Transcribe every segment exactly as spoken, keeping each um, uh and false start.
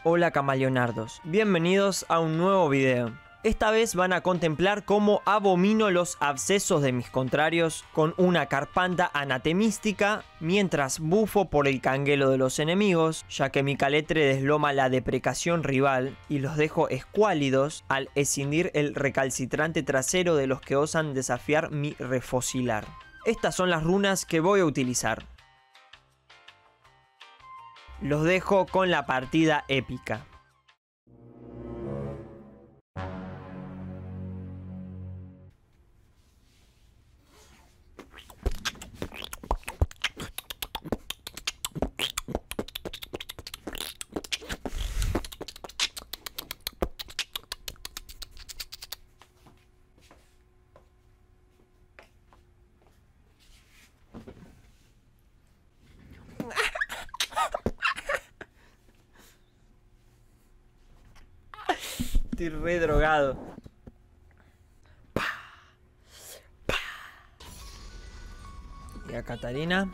Hola camaleonardos, bienvenidos a un nuevo video. Esta vez van a contemplar cómo abomino los abscesos de mis contrarios con una carpanta anatemística mientras bufo por el canguelo de los enemigos, ya que mi caletre desloma la deprecación rival y los dejo escuálidos al escindir el recalcitrante trasero de los que osan desafiar mi refocilar. Estas son las runas que voy a utilizar. Los dejo con la partida épica. Estoy re drogado. Y a Catarina.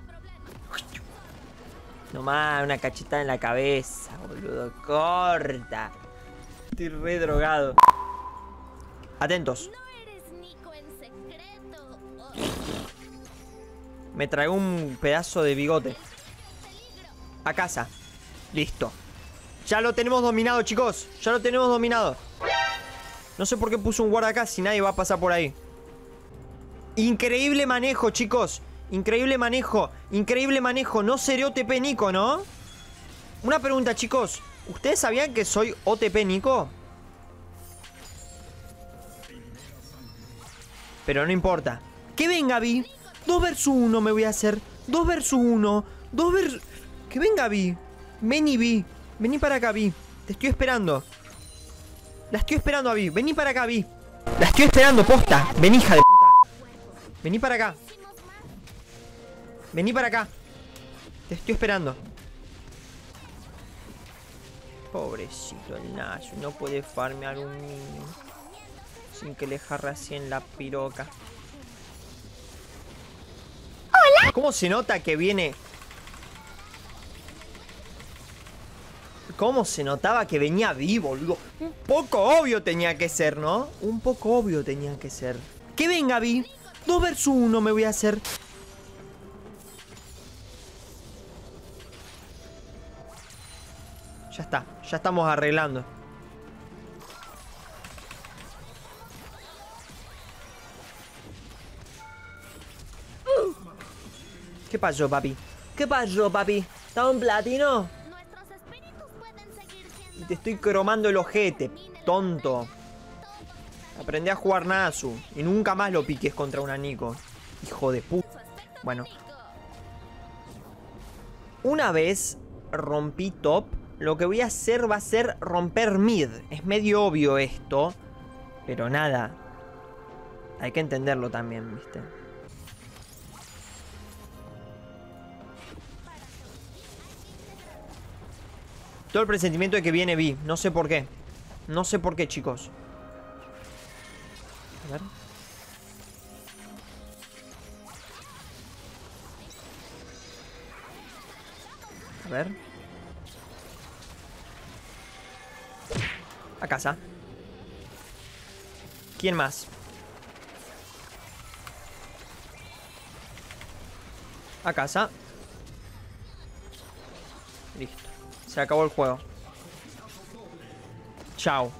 Nomás, una cachetada en la cabeza, boludo. Corta. Estoy re drogado. Atentos. Me traigo un pedazo de bigote. A casa. Listo. Ya lo tenemos dominado, chicos. Ya lo tenemos dominado. No sé por qué puso un guarda acá si nadie va a pasar por ahí. Increíble manejo, chicos. Increíble manejo. Increíble manejo. No seré O T P Nico, ¿no? Una pregunta, chicos. ¿Ustedes sabían que soy O T P Nico? Pero no importa. Que venga, Vi. dos versus uno me voy a hacer. dos versus uno. dos versus... Que venga, Vi. Vení, Vi. Vení para acá, Vi. Te estoy esperando. La estoy esperando a Vi. Vení para acá, Vi. La estoy esperando, posta. Vení, hija de puta. Vení para acá. Vení para acá. Te estoy esperando. Pobrecito el Nasu. No puede farmear un niño sin que le jarre así en la piroca. Hola. ¿Cómo se nota que viene? ¿Cómo se notaba que venía vivo, boludo? Un poco obvio tenía que ser, ¿no? Un poco obvio tenía que ser. Que venga, Vi. dos versus uno me voy a hacer. Ya está. Ya estamos arreglando. ¿Qué pasó, papi? ¿Qué pasó, papi? ¿Está un platino? Y te estoy cromando el ojete, tonto. Aprendí a jugar Nasu y nunca más lo piques contra una Nico. Hijo de puta. Bueno. Una vez rompí top, lo que voy a hacer va a ser romper mid. Es medio obvio esto, pero nada. Hay que entenderlo también, ¿viste? Todo el presentimiento de que viene Vi. No sé por qué. No sé por qué, chicos. A ver. A ver. A casa. ¿Quién más? A casa. Listo. Se acabó el juego. Chao.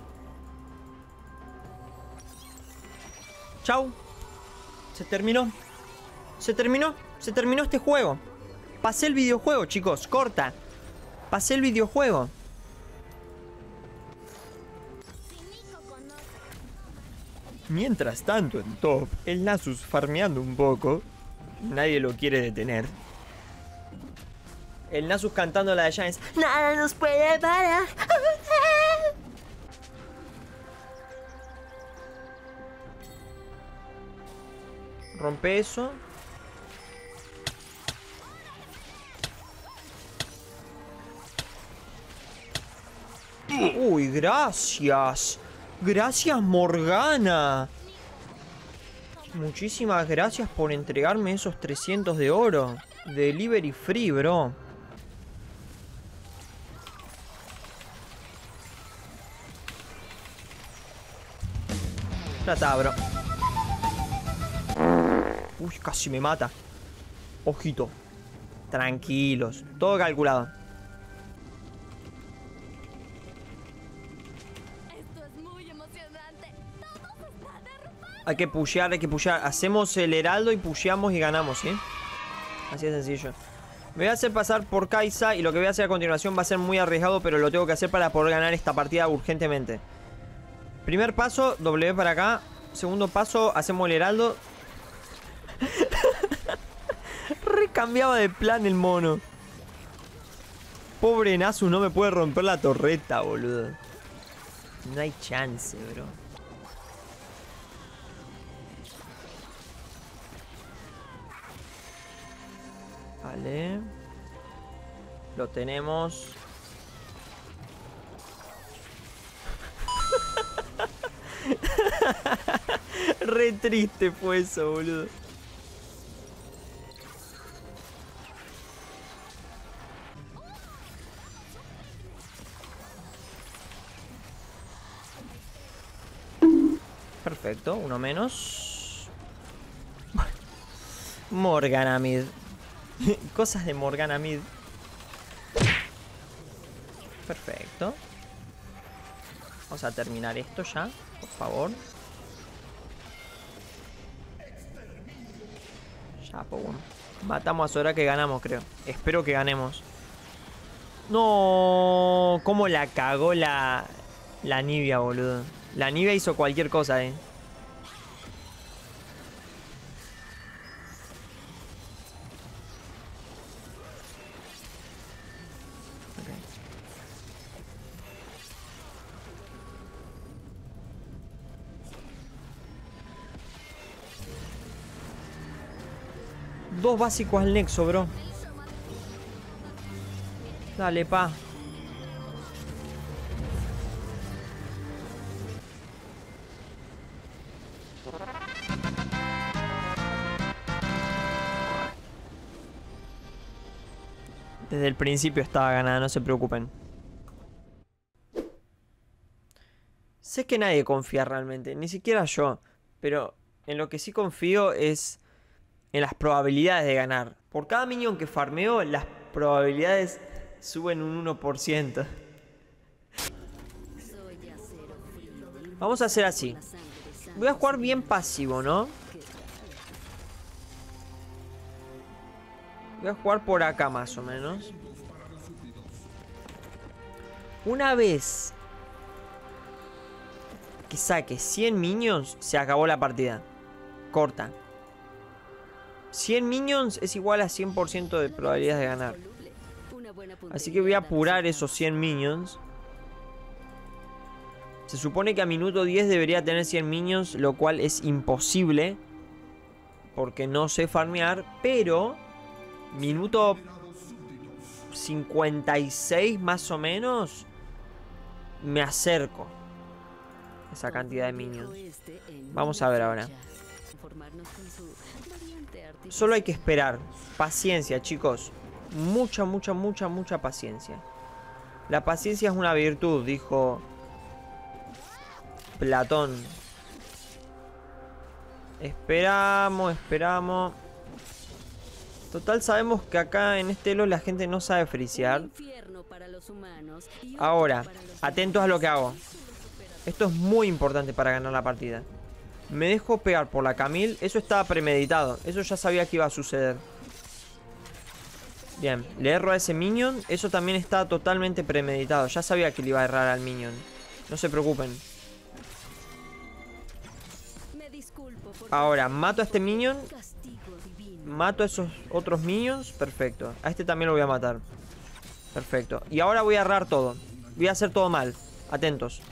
Chao. Se terminó. Se terminó. Se terminó este juego. Pasé el videojuego, chicos. Corta. Pasé el videojuego. Mientras tanto en top, el Nasus farmeando un poco. Nadie lo quiere detener. El Nasus cantando la de Giants. Nada nos puede parar. Rompe eso. Uy, gracias. Gracias, Morgana. Muchísimas gracias por entregarme esos trescientos de oro. Delivery free, bro. Ya está, bro. Uy, casi me mata. Ojito. Tranquilos. Todo calculado. Esto es muy emocionante. Todo se está derrumbando. Hay que pushear, hay que pushear. Hacemos el heraldo y pusheamos y ganamos, ¿sí? Así de sencillo. Me voy a hacer pasar por Kai'Sa y lo que voy a hacer a continuación va a ser muy arriesgado, pero lo tengo que hacer para poder ganar esta partida urgentemente. Primer paso, W para acá. Segundo paso, hacemos el heraldo. Recambiaba de plan el mono. Pobre Nasus, no me puede romper la torreta, boludo. No hay chance, bro. Vale. Lo tenemos. Re triste fue eso, boludo. Perfecto, uno menos. Morgana mid. Cosas de Morgana mid. Perfecto. Vamos a terminar esto ya, por favor. Ya, pues bueno. Matamos a Sora que ganamos, creo. Espero que ganemos. No, cómo la cagó la, la Nibia, boludo. La Nibia hizo cualquier cosa, eh. Dos básicos al nexo, bro. Dale, pa. Desde el principio estaba ganada, no se preocupen. Sé que nadie confía realmente, ni siquiera yo. Pero en lo que sí confío es en las probabilidades de ganar. Por cada minion que farmeo, las probabilidades suben un uno por ciento. Vamos a hacer así. Voy a jugar bien pasivo, ¿no? Voy a jugar por acá más o menos. Una vez que saque cien minions, se acabó la partida. Corta. cien minions es igual a cien por ciento de probabilidades de ganar. Así que voy a apurar esos cien minions. Se supone que a minuto diez debería tener cien minions, lo cual es imposible, porque no sé farmear, pero minuto cincuenta y seis más o menos me acerco a esa cantidad de minions. Vamos a ver ahora. Solo hay que esperar. Paciencia, chicos. Mucha, mucha, mucha, mucha paciencia. La paciencia es una virtud, dijo Platón. Esperamos, esperamos. Total, sabemos que acá en este elo la gente no sabe frisear. Ahora, atentos a lo que hago. Esto es muy importante para ganar la partida. Me dejo pegar por la Camille. Eso estaba premeditado. Eso ya sabía que iba a suceder. Bien, le erro a ese minion. Eso también está totalmente premeditado. Ya sabía que le iba a errar al minion. No se preocupen. Ahora, mato a este minion. Mato a esos otros minions. Perfecto. A este también lo voy a matar. Perfecto. Y ahora voy a errar todo. Voy a hacer todo mal. Atentos.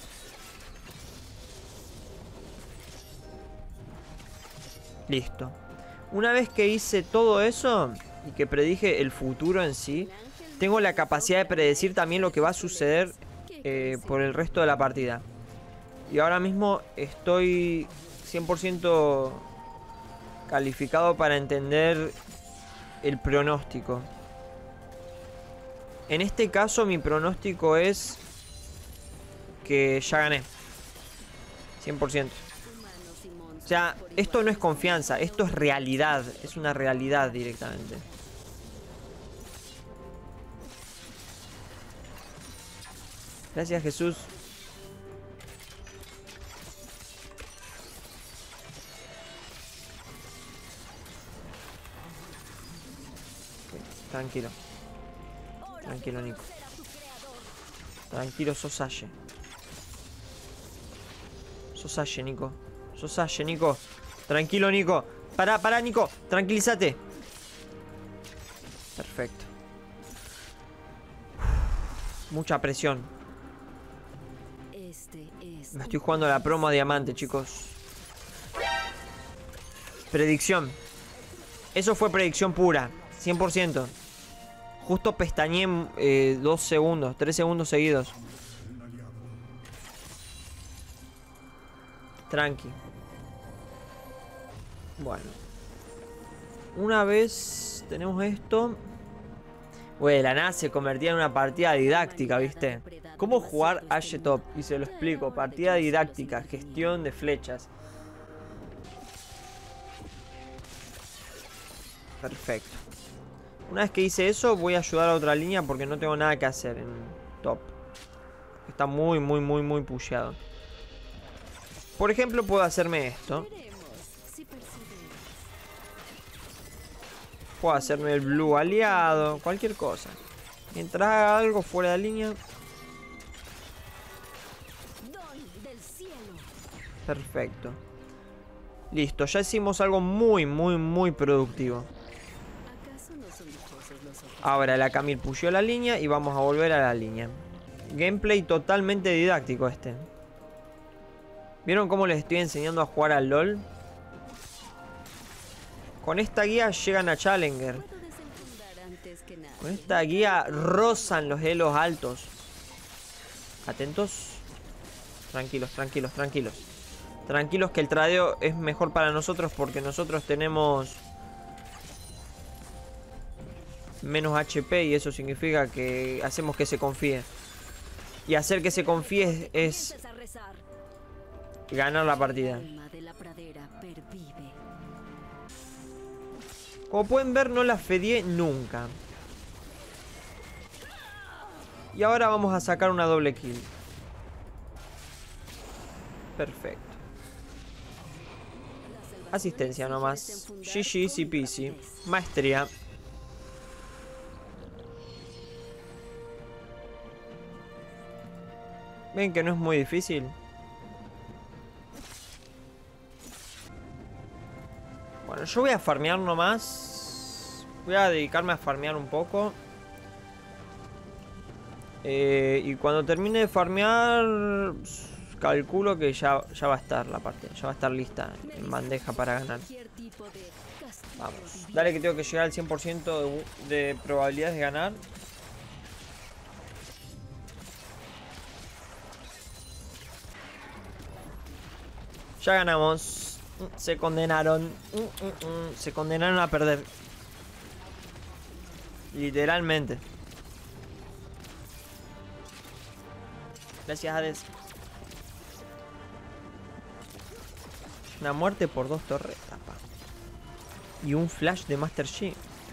Listo. Una vez que hice todo eso y que predije el futuro en sí, tengo la capacidad de predecir también lo que va a suceder eh, por el resto de la partida. Y ahora mismo estoy cien por ciento calificado para entender el pronóstico. En este caso mi pronóstico es que ya gané. cien por ciento. O sea, esto no es confianza, esto es realidad. Es una realidad directamente. Gracias, Jesús. Tranquilo. Tranquilo, Nico. Tranquilo, sos Ashe. Sos Ashe, Nico. Sos Ashe, Nico. Tranquilo, Nico. Pará, pará, Nico. Tranquilízate. Perfecto. Mucha presión. Me estoy jugando la promo a diamante, chicos. Predicción. Eso fue predicción pura. cien por ciento. Justo pestañeé eh, dos segundos, tres segundos seguidos. Tranqui. Bueno. Una vez tenemos esto. Güey, de la nada se convertía en una partida didáctica, ¿viste? ¿Cómo jugar Ashe Top? Y se lo explico. Partida didáctica, gestión de flechas. Perfecto. Una vez que hice eso, voy a ayudar a otra línea porque no tengo nada que hacer en top. Está muy, muy, muy, muy pusheado. Por ejemplo, puedo hacerme esto. Puedo hacerme el blue aliado, cualquier cosa. Mientras haga algo fuera de línea. Perfecto. Listo, ya hicimos algo muy, muy, muy productivo. Ahora la Camille pusheó la línea y vamos a volver a la línea. Gameplay totalmente didáctico este. ¿Vieron cómo les estoy enseñando a jugar al LOL? Con esta guía llegan a Challenger. Con esta guía rozan los elos altos. Atentos. Tranquilos, tranquilos, tranquilos. Tranquilos que el tradeo es mejor para nosotros porque nosotros tenemos menos H P y eso significa que hacemos que se confíe. Y hacer que se confíe es, es ganar la partida. Como pueden ver, no la fedié nunca. Y ahora vamos a sacar una doble kill. Perfecto. Asistencia nomás. G G, easy peasy. Maestría. Ven que no es muy difícil. Bueno, yo voy a farmear nomás. Voy a dedicarme a farmear un poco. Eh, y cuando termine de farmear, calculo que ya, ya va a estar la partida. Ya va a estar lista en bandeja para ganar. Vamos. Dale que tengo que llegar al cien por ciento de, de probabilidades de ganar. Ya ganamos. Se condenaron. Se condenaron a perder. Literalmente. Gracias, Hades. Una muerte por dos torres, pa. Y un flash de Master Yi.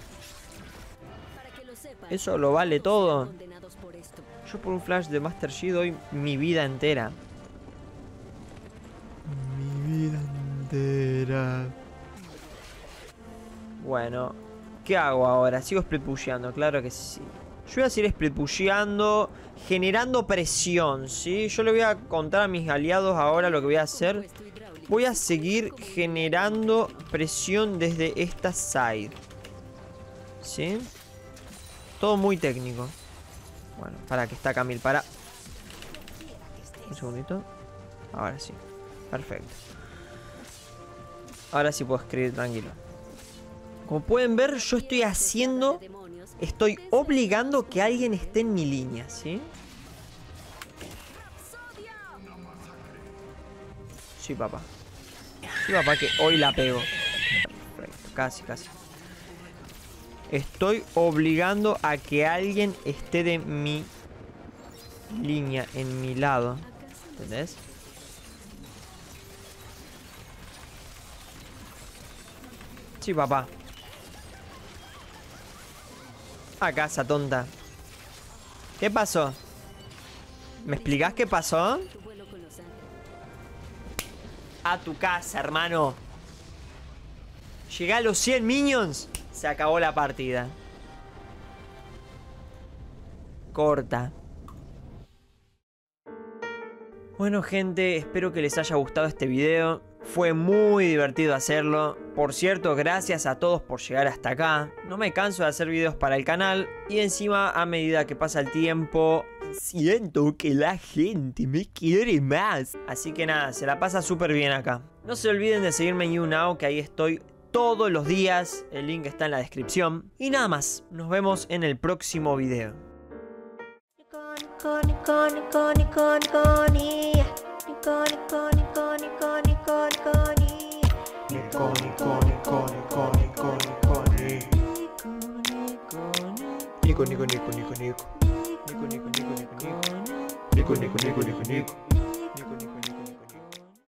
Eso lo vale todo. Yo por un flash de Master Yi doy mi vida entera. Mi vida entera. Bueno, ¿qué hago ahora? Sigo split pusheando, claro que sí. Yo voy a seguir split pusheando, generando presión, ¿sí? Yo le voy a contar a mis aliados ahora lo que voy a hacer. Voy a seguir generando presión desde esta side, ¿sí? Todo muy técnico. Bueno, para que está Camille, para. Un segundito. Ahora sí. Perfecto. Ahora sí puedo escribir tranquilo. Como pueden ver, yo estoy haciendo... Estoy obligando que alguien esté en mi línea, ¿sí? Sí, papá. Sí, papá, que hoy la pego. Perfecto, casi, casi. Estoy obligando a que alguien esté de mi línea, en mi lado. ¿Entendés? Sí, papá. A casa, tonta. ¿Qué pasó? ¿Me explicás qué pasó? A tu casa, hermano. Llegué a los cien minions. Se acabó la partida. Corta. Bueno, gente, espero que les haya gustado este video. Fue muy divertido hacerlo. Por cierto, gracias a todos por llegar hasta acá. No me canso de hacer videos para el canal. Y encima, a medida que pasa el tiempo, siento que la gente me quiere más. Así que nada, se la pasa súper bien acá. No se olviden de seguirme en YouNow, que ahí estoy todos los días. El link está en la descripción. Y nada más, nos vemos en el próximo video. Nico, Nico, Nico, Nico, Nico. Nico, Nico, Nico, Nico, Nico. Nico, Nico, Nico, Nico, Nico.